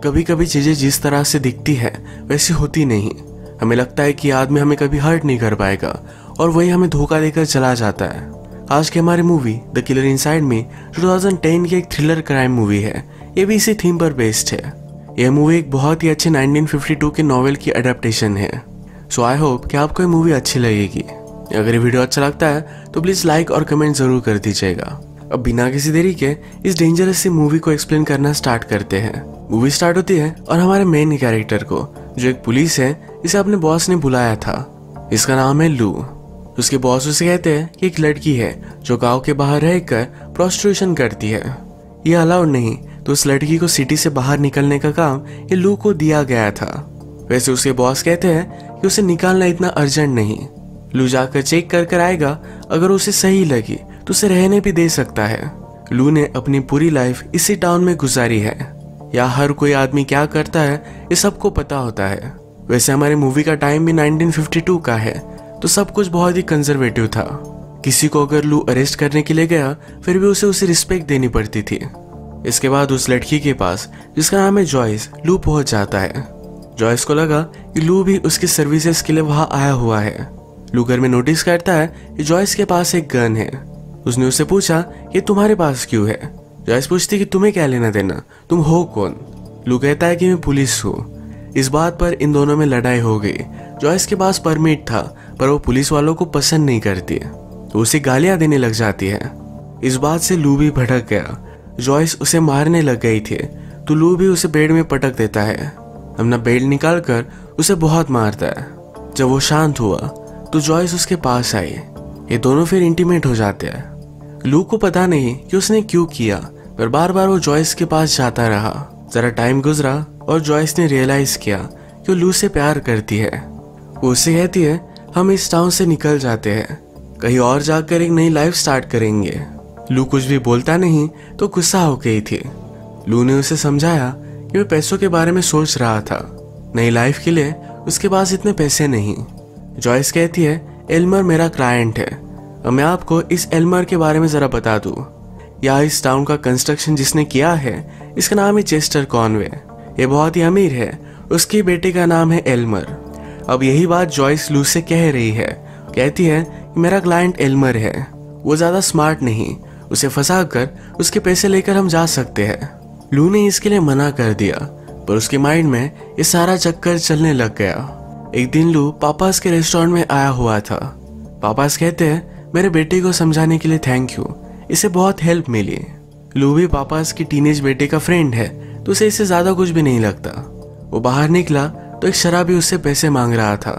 कभी कभी चीजें जिस तरह से दिखती है वैसी होती नहीं। हमें लगता है कि आदमी हमें कभी हर्ट नहीं कर पाएगा और वही हमें धोखा देकर चला जाता है। आज की हमारी movie the killer inside me 2010 की एक थ्रिलर क्राइम मूवी है। ये भी इसी थीम पर बेस्ड है। यह मूवी एक बहुत ही अच्छे 1952 के नॉवेल की अडेप्टेशन है। सो आई होप कि आपको ये मूवी अच्छी लगेगी। अगर ये वीडियो अच्छा लगता है तो प्लीज लाइक और कमेंट जरूर कर दीजिएगा। अब बिना किसी देरी के इस डेंजरस सी मूवी को एक्सप्लेन करना स्टार्ट करते हैं। मूवी स्टार्ट होती है और हमारे मेन कैरेक्टर को, जो एक पुलिस है, इसे अपने बॉस ने बुलाया था। इसका नाम है लू। उसके बॉस उसे कहते हैं कि एक लड़की है जो गांव के बाहर रहकर प्रोस्टिट्यूशन करती है। ये अलाउड नहीं, तो उस लड़की को सिटी से बाहर निकलने का काम ये लू को दिया गया था। वैसे उसके बॉस कहते हैं कि उसे निकालना इतना अर्जेंट नहीं, लू जाकर चेक कर आएगा। अगर उसे सही लगी तो उसे रहने भी दे सकता है। लू ने अपनी पूरी लाइफ इसी टाउन में गुजारी है। यहाँ हर कोई आदमी क्या करता है ये सबको पता होता है। वैसे हमारी मूवी का टाइम भी 1952 का है, तो सब कुछ बहुत ही कंजर्वेटिव था। किसी को अगर लू अरेस्ट करने के लिए गया फिर भी उसे रिस्पेक्ट देनी पड़ती थी। इसके बाद उस लड़की के पास, जिसका नाम है जॉयस, लू पहुंच जाता है। जॉयस को लगा कि लू भी उसकी सर्विसेज के लिए वहां आया हुआ है। लू घर में नोटिस करता है कि जॉयस के पास एक गन है। उसने उससे पूछा कि तुम्हारे पास क्यों है। जॉयस पूछती कि तुम्हें क्या लेना देना, तुम हो कौन। लू कहता है कि मैं पुलिस हूँ। इस बात पर इन दोनों में लड़ाई हो गई। जॉयस के पास परमिट था पर वो पुलिस वालों को पसंद नहीं करती, तो उसे गालियां देने लग जाती है। इस बात से लू भी भड़क गया। जॉयस उसे मारने लग गई थी, तो लू भी उसे बेड में पटक देता है। अपना बेल्ट निकाल कर उसे बहुत मारता है। जब वो शांत हुआ तो जॉयस उसके पास आई। ये दोनों फिर इंटीमेट हो जाते हैं। लू को पता नहीं कि उसने क्यों किया, पर बार बार वो जॉयस के पास जाता रहा। जरा टाइम गुजरा और जॉयस ने रियलाइज किया कि वो लू से प्यार करती है। वो उससे कहती है हम इस टाउन से निकल जाते हैं, कहीं और जाकर एक नई लाइफ स्टार्ट करेंगे। लू कुछ भी बोलता नहीं तो गुस्सा हो गई थी। लू ने उसे समझाया कि वह पैसों के बारे में सोच रहा था। नई लाइफ के लिए उसके पास इतने पैसे नहीं। जॉयस कहती है एल्मर मेरा क्लाइंट है। अब मैं आपको इस एल्मर के बारे में जरा बता दूं। यहाँ इस टाउन का कंस्ट्रक्शन जिसने किया है, इसका नाम है चेस्टर कॉनवे। ये बहुत ही अमीर है। उसके बेटे का नाम है एल्मर। अब यही बात जॉयस लू से कह रही है। कहती है कि मेरा क्लाइंट एल्मर है, वो ज्यादा स्मार्ट नहीं, उसे फंसा कर उसके पैसे लेकर हम जा सकते हैं। लू ने इसके लिए मना कर दिया, पर उसके माइंड में ये सारा चक्कर चलने लग गया। एक दिन लू पापास के रेस्टोरेंट में आया हुआ था। पापास कहते हैं मेरे बेटे को समझाने के लिए थैंक यू, इसे बहुत हेल्प मिली। लू भी पापास की टीनेज बेटे का फ्रेंड है, तो उसे इससे ज्यादा कुछ भी नहीं लगता। वो बाहर निकला तो एक शराबी उससे पैसे मांग रहा था।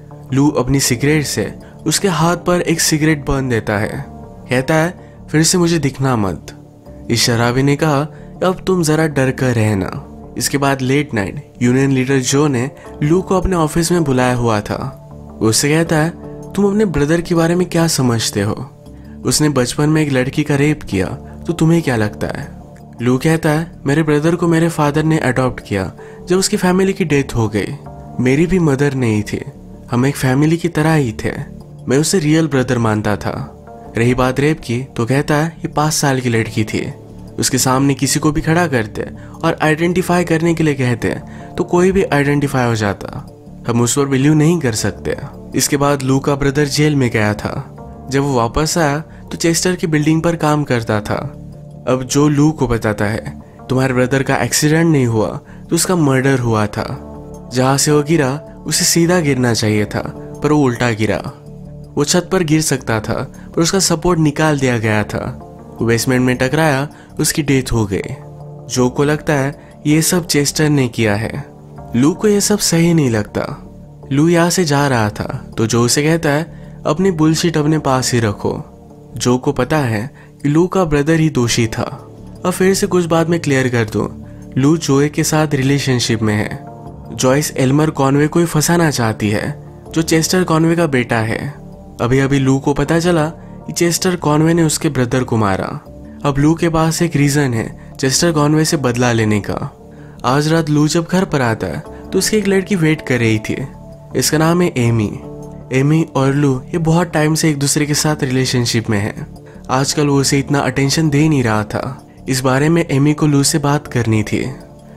लू अपनी सिगरेट से उसके हाथ पर एक सिगरेट बर्न देता है। कहता है फिर से मुझे दिखना मत। इस शराबी ने कहा अब तुम जरा डर कर रहना। इसके बाद लेट नाइट यूनियन लीडर जो ने लू को अपने ऑफिस में बुलाया हुआ था। वो उससे कहता है तुम अपने ब्रदर के बारे में क्या समझते हो? उसने बचपन में एक लड़की का रेप किया, तो तुम्हें क्या लगता है? लू कहता है मेरे ब्रदर को मेरे फादर ने अडॉप्ट किया जब उसकी फैमिली की डेथ हो गई। मेरी भी मदर नहीं थी, हम एक फैमिली की तरह ही थे। मैं उसे रियल ब्रदर मानता था। रही बात रेप की, तो कहता है ये 5 साल की लड़की थी। उसके सामने किसी को भी खड़ा करते और आइडेंटिफाई करने के लिए कहते तो कोई भी आइडेंटिफाई हो जाता। हम उस पर बिलीव नहीं कर सकते। इसके बाद लू का ब्रदर जेल में गया था। जब वो वापस आया तो चेस्टर की बिल्डिंग पर काम करता था। अब जो लू को बताता है तुम्हारे ब्रदर का एक्सीडेंट नहीं हुआ, तो उसका मर्डर हुआ था। जहां से वो गिरा उसे सीधा गिरना चाहिए था, पर वो उल्टा गिरा। वो छत पर गिर सकता था, पर उसका सपोर्ट निकाल दिया गया था। वो बेसमेंट में टकराया, उसकी डेथ हो गई। जो को लगता है ये सब चेस्टर ने किया है। लू को ये सब सही नहीं लगता। लू यहाँ से जा रहा था तो जो उसे कहता है अपनी बुलशिट अपने पास ही रखो। जो को पता है कि लू का ब्रदर ही दोषी था। अब फिर से कुछ बात मैं क्लियर कर दूं, लू जोए के साथ रिलेशनशिप में है। जॉयस एल्मर कॉनवे को फंसाना चाहती है, जो चेस्टर कॉनवे का बेटा है। अभी अभी लू को पता चला कि चेस्टर कॉनवे ने उसके ब्रदर को मारा। अब लू के पास एक रीजन है चेस्टर कॉनवे से बदला लेने का। आज रात लू जब घर पर आता है तो उसकी एक लड़की वेट कर रही थी। इसका नाम है एमी। एमी और लू ये बहुत टाइम से एक दूसरे के साथ रिलेशनशिप में है। आजकल वो उसे इतना अटेंशन दे नहीं रहा था। इस बारे में एमी को लू से बात करनी थी।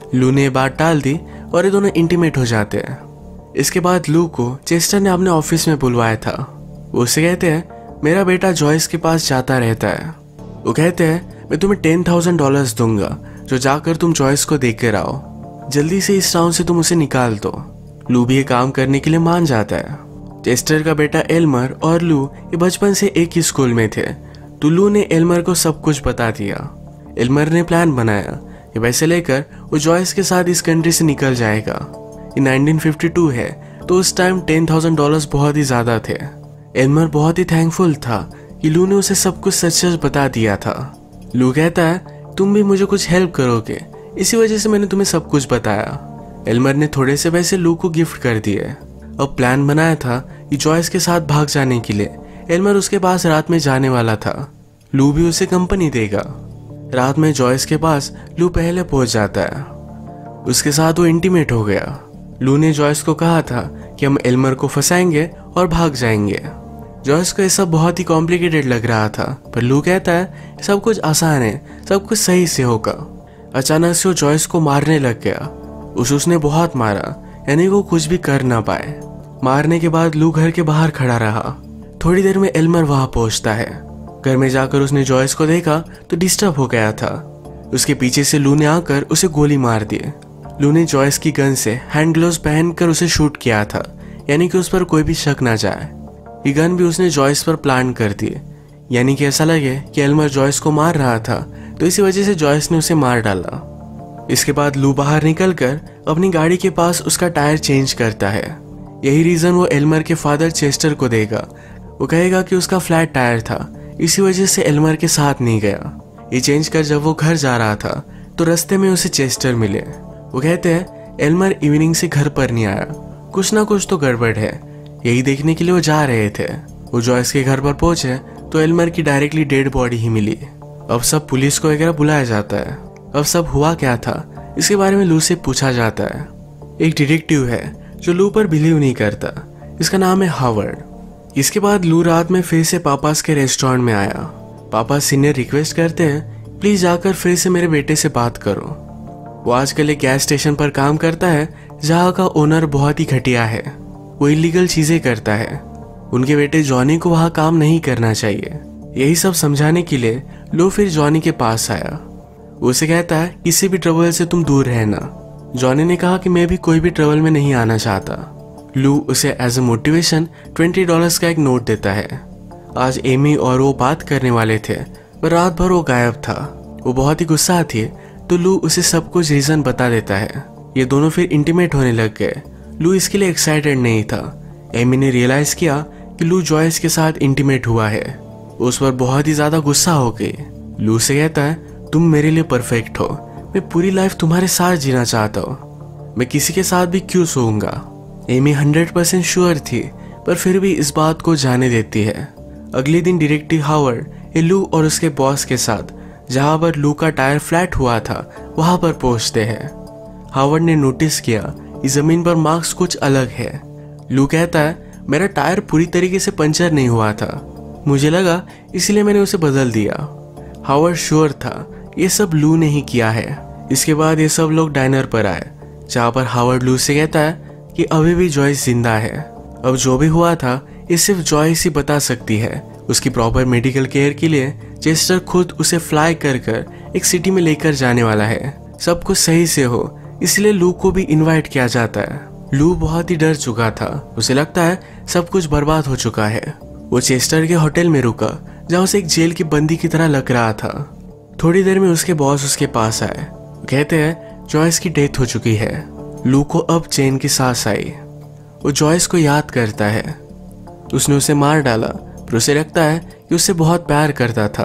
लू ने ये बात टाल दी और ये दोनों इंटीमेट हो जाते हैं। इसके बाद लू को चेस्टर ने अपने ऑफिस में बुलवाया था। वो उससे कहते हैं मेरा बेटा जॉयस के पास जाता रहता है। वो कहते हैं मैं तुम्हें $10,000 दूंगा जो जाकर तुम जॉयस को देख कर आओ। जल्दी से इस टाउन से तुम उसे निकाल दो। लू भी ये काम करने के लिए मान जाता है। चेस्टर का बेटा एल्मर और लू ये बचपन से एक ही स्कूल में थे, तो लू ने एल्मर को सब कुछ बता दिया। एल्मर ने प्लान बनाया कि पैसे लेकर वो जॉयस के साथ इस कंट्री से निकल जाएगा। ये 1952 है, तो उस टाइम $10,000 बहुत ही ज्यादा थे। एल्मर बहुत ही थैंकफुल था कि लू ने उसे सब कुछ सच सच बता दिया था। लू कहता है तुम भी मुझे कुछ हेल्प करोगे, इसी वजह से मैंने तुम्हें सब कुछ बताया। एल्मर ने थोड़े से पैसे लू को गिफ्ट कर दिए। अब प्लान बनाया था कि जॉयस के साथ भाग जाने के लिए एल्मर उसके पास रात में जाने वाला था। लू भी उसे कंपनी देगा। रात में जॉयस के पास लू पहले पहुंच जाता है। उसके साथ वो इंटीमेट हो गया। लू ने जॉयस को कहा था कि हम एल्मर को फंसाएंगे और भाग जाएंगे। जॉयस को ये सब बहुत ही कॉम्प्लिकेटेड लग रहा था, पर लू कहता है सब कुछ आसान है, सब कुछ सही से होगा। अचानक से वो जॉयस को मारने लग गया। उसने बहुत मारा, यानी वो कुछ भी कर ना पाए। मारने के बाद लू घर के बाहर खड़ा रहा। थोड़ी देर में एल्मर वहां पहुंचता है। घर में जाकर उसने जॉयस को देखा तो डिस्टर्ब हो गया था। उसके पीछे से लू ने आकर उसे गोली मार दी। लू ने जॉयस की गन से हैंड ग्लोव्स पहनकर उसे शूट किया था, यानी कि उस पर कोई भी शक ना जाए। ये गन भी उसने जॉयस पर प्लान कर दी, यानी कि ऐसा लगे कि एल्मर जॉयस को मार रहा था, तो इसी वजह से जॉयस ने उसे मार डाला। इसके बाद लू बाहर निकलकर अपनी गाड़ी के पास उसका टायर चेंज करता है। यही रीजन वो एल्मर के फादर चेस्टर को देगा। वो कहेगा कि उसका फ्लैट टायर था, इसी वजह से एल्मर के साथ नहीं गया। ये चेंज कर जब वो घर जा रहा था तो रास्ते में उसे चेस्टर मिले। वो कहते हैं एल्मर इवनिंग से घर पर नहीं आया, कुछ ना कुछ तो गड़बड़ है। यही देखने के लिए वो जा रहे थे। वो जॉयस के घर पर पहुंचे तो एल्मर की डायरेक्टली डेड बॉडी ही मिली। अब सब पुलिस को वगैरह बुलाया जाता है। अब सब हुआ क्या था इसके बारे में लू से पूछा जाता है। एक डिटेक्टिव है जो लू पर बिलीव नहीं करता, इसका नाम है हावर्ड। इसके बाद लू रात में फिर से पापास के रेस्टोरेंट में आया। पापा सीनियर रिक्वेस्ट करते हैं प्लीज जाकर फिर से मेरे बेटे से बात करो। वो आजकल एक गैस स्टेशन पर काम करता है जहाँ का ओनर बहुत ही घटिया है। वो इलीगल चीजें करता है। उनके बेटे जॉनी को वहाँ काम नहीं करना चाहिए। यही सब समझाने के लिए लो फिर जॉनी के पास आया। उसे कहता है किसी भी ट्रबल से तुम दूर रहना। जॉनी ने कहा कि मैं भी कोई भी ट्रबल में नहीं आना चाहता। लू उसे एज ए मोटिवेशन $20 का एक नोट देता है। आज एमी और वो बात करने वाले थे, पर रात भर वो गायब था। वो बहुत ही गुस्सा थी, तो लू उसे सब कुछ रीजन बता देता है। ये दोनों फिर इंटीमेट होने लग गए। लू इसके लिए एक्साइटेड नहीं था। एमी ने रियलाइज किया कि लू जॉयस के साथ इंटीमेट हुआ है। उस पर बहुत ही ज्यादा गुस्सा हो गई। लू से कहता है तुम मेरे लिए परफेक्ट हो, मैं पूरी लाइफ तुम्हारे साथ जीना चाहता हूँ, मैं किसी के साथ भी क्यों सोऊंगा। एमी 100% श्योर थी, पर फिर भी इस बात को जाने देती है। अगले दिन डिटेक्टिव हावर्ड लू और उसके बॉस के साथ जहां पर लू का टायर फ्लैट हुआ था वहां पर पहुंचते हैं। हावर्ड ने नोटिस किया इस जमीन पर मार्क्स कुछ अलग है। लू कहता है मेरा टायर पूरी तरीके से पंचर नहीं हुआ था, मुझे लगा इसलिए मैंने उसे बदल दिया। हावर्ड श्योर था ये सब लू ने ही किया है। इसके बाद ये सब लोग डाइनर पर आए जहाँ पर हावर्ड लू से कहता है कि अभी भी जॉयस जिंदा है। अब जो भी हुआ था ये सिर्फ जॉयस ही बता सकती है। उसकी प्रॉपर मेडिकल केयर के लिए चेस्टर खुद उसे फ्लाई कर एक सिटी में लेकर जाने वाला है। सब कुछ सही से हो इसलिए लू को भी इनवाइट किया जाता है। लू बहुत ही डर चुका था। उसे लगता है सब कुछ बर्बाद हो चुका है। वो चेस्टर के होटल में रुका जहाँ उसे एक जेल की बंदी की तरह लग रहा था। थोड़ी देर में उसके बॉस उसके पास आए। कहते हैं जॉयस की डेथ हो चुकी है। लू को अब चैन की सांस आई। वो जॉयस को याद करता है। उसने उसे मार डाला, पर उसे लगता है कि उससे बहुत प्यार करता था।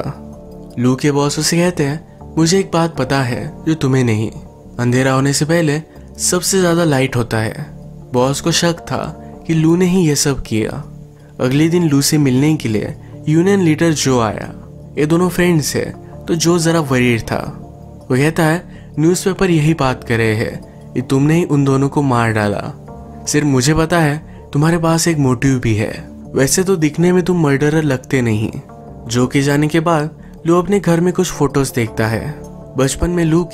लू के बॉस उसे कहते हैं मुझे एक बात पता है जो तुम्हें नहीं, अंधेरा होने से पहले सबसे ज्यादा लाइट होता है। बॉस को शक था कि लू ने ही यह सब किया। अगले दिन लू से मिलने के लिए यूनियन लीडर जो आया। ये दोनों फ्रेंड्स है, तो जो जरा वरीड था। वो कहता है न्यूज़पेपर यही बात कर रहे हैं कि तुमने ही उन दोनों को मार डाला। सिर्फ मुझे पता है तुम्हारे पास एक मोटिव भी है। वैसे तो दिखने में तुम मर्डरर लगते नहीं। जो कि जाने के बाद लू अपने घर में कुछ फोटोज देखता है। बचपन में लू की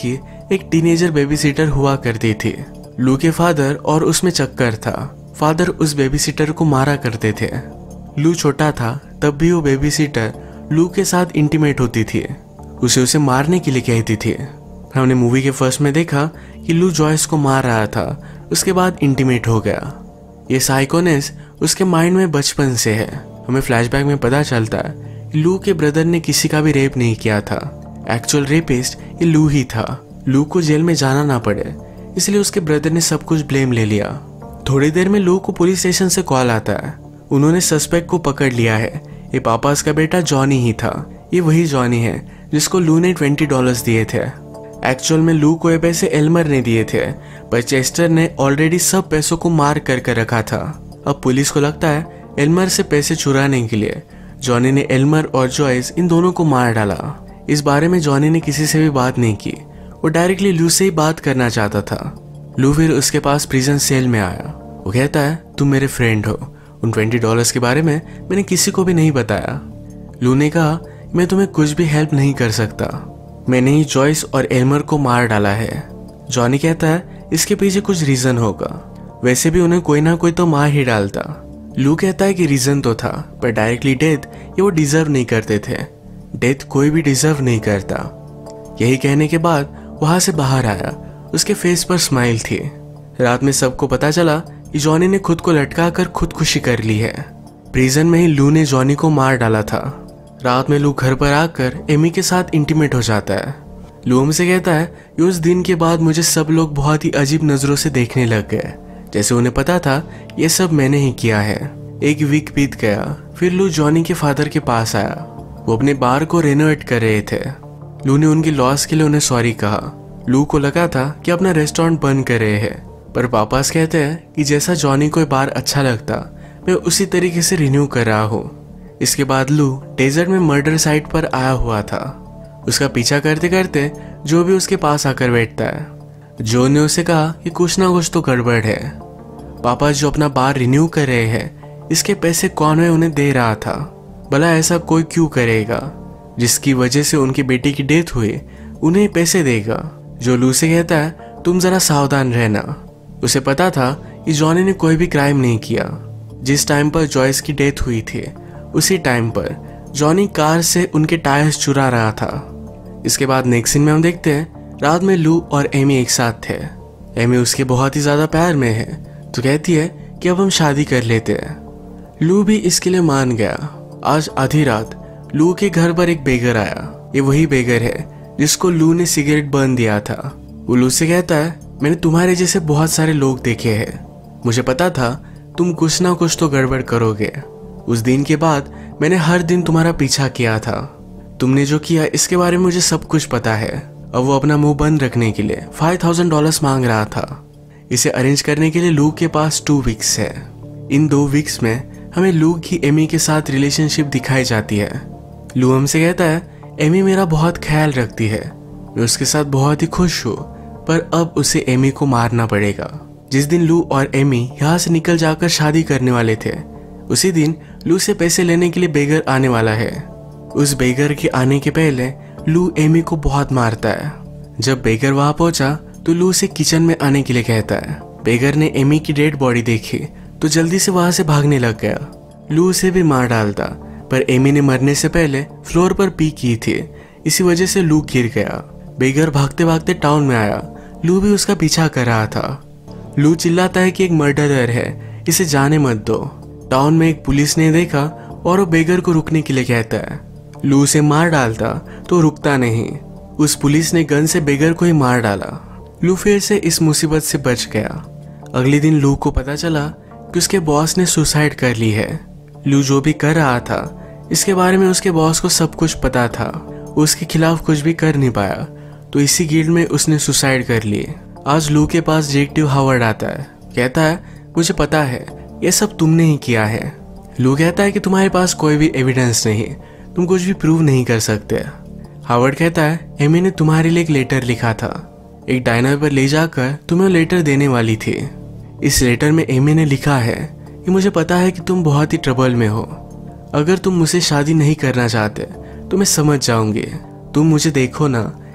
एक टीनेजर बेबीसिटर हुआ करती थी। लू के फादर और उसमें चक्कर था। फादर उस बेबीसिटर को मारा करते थे। लू छोटा था तब भी वो बेबीसिटर लू के साथ इंटीमेट होती थी, उसे मारने के लिए कहती थी। हमने मूवी के फर्स्ट में देखा कि लू जॉयस को मार रहा था, उसके बाद इंटीमेट हो गया। ये साइकोनेस उसके माइंड में बचपन से है। हमें फ्लैशबैक में पता चलता है कि लू के ब्रदर ने किसी का भी रेप नहीं किया था। एक्चुअल रेपिस्ट ये लू ही था। लू को जेल में जाना ना पड़े इसलिए उसके ब्रदर ने सब कुछ ब्लेम ले लिया। थोड़ी देर में लू को पुलिस स्टेशन से कॉल आता है। उन्होंने सस्पेक्ट को पकड़ लिया है। ये पापास का बेटा जॉनी ही था। ये वही जॉनी है जिसको लू ने $20 दिए थे। एक्चुअल में लू को ये पैसे एल्मर ने दिए थे, पर चेस्टर ने ऑलरेडी सब पैसों को मार कर रखा था। अब पुलिस को लगता है एल्मर से पैसे चुराने के लिए जॉनी ने एल्मर और जॉयस इन दोनों को मार डाला। इस बारे में जॉनी ने किसी से भी बात नहीं की। वो डायरेक्टली लू से ही बात करना चाहता था। लू फिर उसके पास प्रिजन सेल में आया। वो कहता है तुम मेरे फ्रेंड हो। उन $20 के बारे में मैंने किसी को भी नहीं बताया। लू ने कहा मैं तुम्हें कुछ भी हेल्प नहीं कर सकता, मैंने ही जॉयस और एल्मर को मार डाला है। जॉनी कहता है इसके पीछे कुछ रीजन होगा, वैसे भी उन्हें कोई ना कोई तो मार ही डालता। लू कहता है कि रीजन तो था, पर डायरेक्टली डेथ ये वो डिजर्व नहीं करते थे। डेथ कोई भी डिजर्व नहीं करता। यही कहने के बाद वहां से बाहर आया। उसके फेस पर स्माइल थी। रात में सबको पता चला कि जॉनी ने खुद को लटका कर खुदकुशी कर ली है। प्रिजन में ही लू ने जॉनी को मार डाला था। रात में लू घर पर आकर एमी के साथ इंटीमेट हो जाता है। लू हमसे कहता है कि उस दिन के बाद मुझे सब लोग बहुत ही अजीब नजरों से देखने लग गए, जैसे उन्हें पता था ये सब मैंने ही किया है। एक वीक बीत गया। फिर लू जॉनी के फादर के पास आया। वो अपने बार को रेनोवेट कर रहे थे। लू ने उनकी लॉस के लिए उन्हें सॉरी कहा। लू को लगा था कि अपना रेस्टोरेंट बंद कर रहे हैं, पर पापास कहते हैं कि जैसा जॉनी को बार अच्छा लगता मैं उसी तरीके से रिन्यू कर रहा हूँ। इसके बाद लू डेजर्ट में मर्डर साइट पर आया हुआ था। उसका पीछा करते करते जो भी उसके पास आकर बैठता है। जो ने उसे कहा कि कुछ ना कुछ तो गड़बड़ है। पापा जो अपना बार रिन्यू कर रहे हैं इसके पैसे कॉनवे उन्हें दे रहा था। भला ऐसा कोई क्यों करेगा जिसकी वजह से उनकी बेटी की डेथ हुई उन्हें पैसे देगा। जो लू से कहता है तुम जरा सावधान रहना। उसे पता था कि जॉनी ने कोई भी क्राइम नहीं किया। जिस टाइम पर जॉयस की डेथ हुई थी उसी टाइम पर जॉनी कार से उनके टायर्स चुरा रहा था। इसके बाद नेक्स्ट सीन में हम देखते हैं रात में लू और एमी एक साथ थे। एमी उसके बहुत ही ज्यादा प्यार में है तो कहती है कि अब हम शादी कर लेते हैं। लू भी इसके लिए मान गया। आज आधी रात लू के घर पर एक बेगर आया। ये वही बेगर है जिसको लू ने सिगरेट बर्न दिया था। वो लू से कहता है मैंने तुम्हारे जैसे बहुत सारे लोग देखे हैं, मुझे पता था तुम कुछ ना कुछ तो गड़बड़ करोगे। उस दिन के बाद मैंने हर दिन तुम्हारा पीछा किया था। तुमने जो किया इसके बारे में मुझे सब कुछ पता है। अब वो अपना मुंह बंद रखने के लिए $5000 मांग रहा था। इसे अरेंज करने के लिए लू के पास 2 वीक्स है। इन 2 वीक्स में हमें लू की एमी के साथ रिलेशनशिप दिखाई जाती है। लू हमसे कहता है एमी मेरा बहुत ख्याल रखती है, मैं उसके साथ बहुत ही खुश हूँ, पर अब उसे एमी को मारना पड़ेगा। जिस दिन लू और एमी यहाँ से निकल जाकर शादी करने वाले थे उसी दिन लू से पैसे लेने के लिए बेगर आने वाला है। उस बेगर के आने के पहले लू एमी को बहुत मारता है। जब बेगर वहां पहुंचा तो लू से किचन में आने के लिए कहता है। बेगर ने एमी की डेड बॉडी देखी तो जल्दी से वहां से भागने लग गया। लू उसे भी मार डालता, पर एमी ने मरने से पहले फ्लोर पर पी की थी, इसी वजह से लू गिर गया। बेगर भागते भागते टाउन में आया। लू भी उसका पीछा कर रहा था। लू चिल्लाता है कि एक मर्डरर है, इसे जाने मत दो। टाउन में एक पुलिस ने देखा और वो बेगर को रुकने के लिए कहता है। लू उसे मार डालता तो रुकता नहीं। उस पुलिस ने गन से बेगर को ही मार डाला। लू फिर से इस मुसीबत से बच गया। अगले दिन लू को पता चला कि उसके बॉस ने सुसाइड कर ली है। लू जो भी कर रहा था इसके बारे में उसके बॉस को सब कुछ पता था। उसके खिलाफ कुछ भी कर नहीं पाया तो इसी गिल्ड में उसने सुसाइड कर ली। आज लू के पास डिटेक्टिव हावर्ड आता है। कहता है मुझे पता है ये सब तुमने ही किया है। लू कहता है कि तुम्हारे पास कोई भी एविडेंस नहीं, तुम कुछ भी प्रूव नहीं कर सकते। हावर्ड कहता है एमी ने तुम्हारे लिए एक लेटर लिखा था, एक डायनर पर ले जाकर तुम्हें लेटर देने वाली थी। इस लेटर में एमी ने लिखा है कि मुझे पता है कि तुम बहुत ही ट्रबल में हो। अगर तुम मुझसे शादी नहीं करना चाहते तो मैं समझ जाऊंगी। तुम मुझे देखो ना,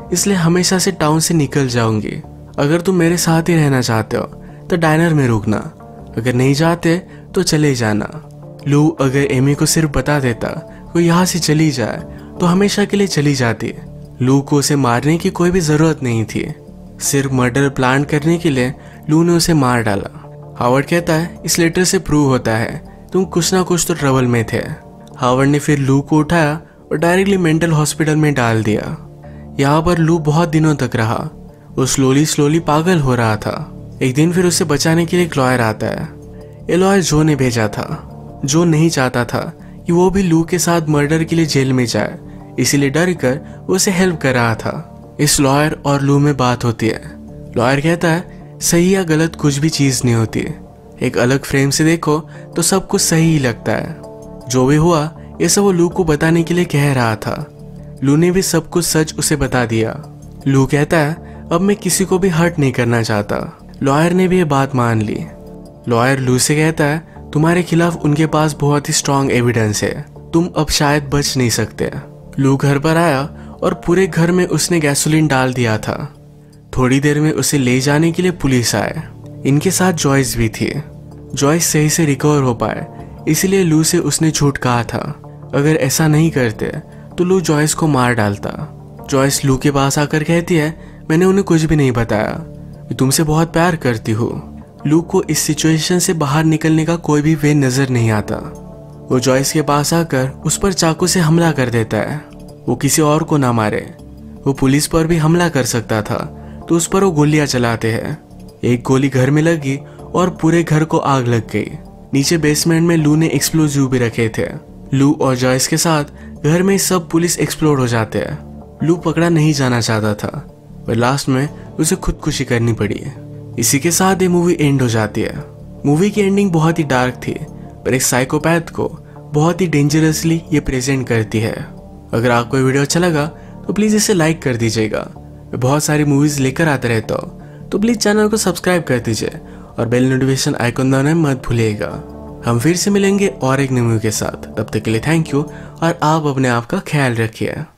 इसलिए हमेशा से टाउन से निकल जाऊंगी। अगर तुम मेरे साथ ही रहना चाहते हो तो डाइनर में रुकना, अगर नहीं चाहते तो चले जाना। लू अगर एमी को सिर्फ बता देता वो यहाँ से चली जाए तो हमेशा के लिए चली जाती। लू को उसे मारने की कोई भी जरूरत नहीं थी, सिर्फ मर्डर प्लान करने के लिए लू ने उसे मार डाला। हावर्ड कहता है इस लेटर से प्रूव होता है तुम कुछ ना कुछ तो ट्रबल में थे। हावर्ड ने फिर लू को उठाया और डायरेक्टली मेंटल हॉस्पिटल में डाल दिया। यहाँ पर लू बहुत दिनों तक रहा। वो स्लोली पागल हो रहा था। एक दिन फिर उसे बचाने के लिए एक लॉयर आता है। ये लॉयर जो ने भेजा था। जो नहीं चाहता था कि वो भी लू के साथ मर्डर के लिए जेल में जाए, इसीलिए डर कर वो उसे हेल्प कर रहा था। इस लॉयर और लू में बात होती है। लॉयर कहता है सही या गलत कुछ भी चीज नहीं होती, एक अलग फ्रेम से देखो तो सब कुछ सही ही लगता है। जो भी हुआ ये सब वो लू को बताने के लिए कह रहा था। लू ने भी सब कुछ सच उसे बता दिया। लू कहता है अब मैं किसी को भी हर्ट नहीं करना चाहता। लॉयर ने भी ये बात मान ली। लॉयर लू से कहता है तुम्हारे खिलाफ उनके पास बहुत ही स्ट्रांग एविडेंस है, तुम अब शायद बच नहीं सकते। लू घर पर आया और पूरे घर में उसने गैसोलीन डाल दिया था। थोड़ी देर में उसे ले जाने के लिए पुलिस आए। इनके साथ जॉयस भी थी। जॉयस सही से रिकवर हो पाए, इसलिए लू से उसने झूठ कहा था। अगर ऐसा नहीं करते तो लू जॉयस को मार डालता। जॉयस लू के पास आकर कहती है मैंने उन्हें कुछ भी नहीं बताया, मैं तुमसे बहुत प्यार करती हूँ। लू को इस सिचुएशन से बाहर निकलने का कोई भी वे नजर नहीं आता। वो जॉयस के पास आकर उस पर चाकू से हमला कर देता है। वो किसी और को ना मारे, वो पुलिस पर भी हमला कर सकता था तो उस पर वो गोलियां चलाते हैं। एक गोली घर में लगी और पूरे घर को आग लग गई। नीचे बेसमेंट में लू ने एक्सप्लोजिव भी रखे थे। लू और जॉयस के साथ घर में सब पुलिस एक्सप्लोड हो जाते हैं। लू पकड़ा नहीं जाना चाहता था और लास्ट में उसे खुदकुशी करनी पड़ी। इसी के साथ ये मूवी एंड हो जाती है। मूवी की एंडिंग बहुत ही डार्क थी, पर एक साइकोपैथ को बहुत ही डेंजरसली ये प्रेजेंट करती है। अगर आपको ये वीडियो अच्छा लगा तो प्लीज इसे लाइक कर दीजिएगा। मैं बहुत सारी मूवीज लेकर आता रहता हूँ, तो प्लीज चैनल को सब्सक्राइब कर दीजिए और बेल नोटिफिकेशन आइकन दबाना मत भूलिएगा। हम फिर से मिलेंगे और एक नई मूवी के साथ। तब तक के लिए थैंक यू और आप अपने आप का ख्याल रखिए।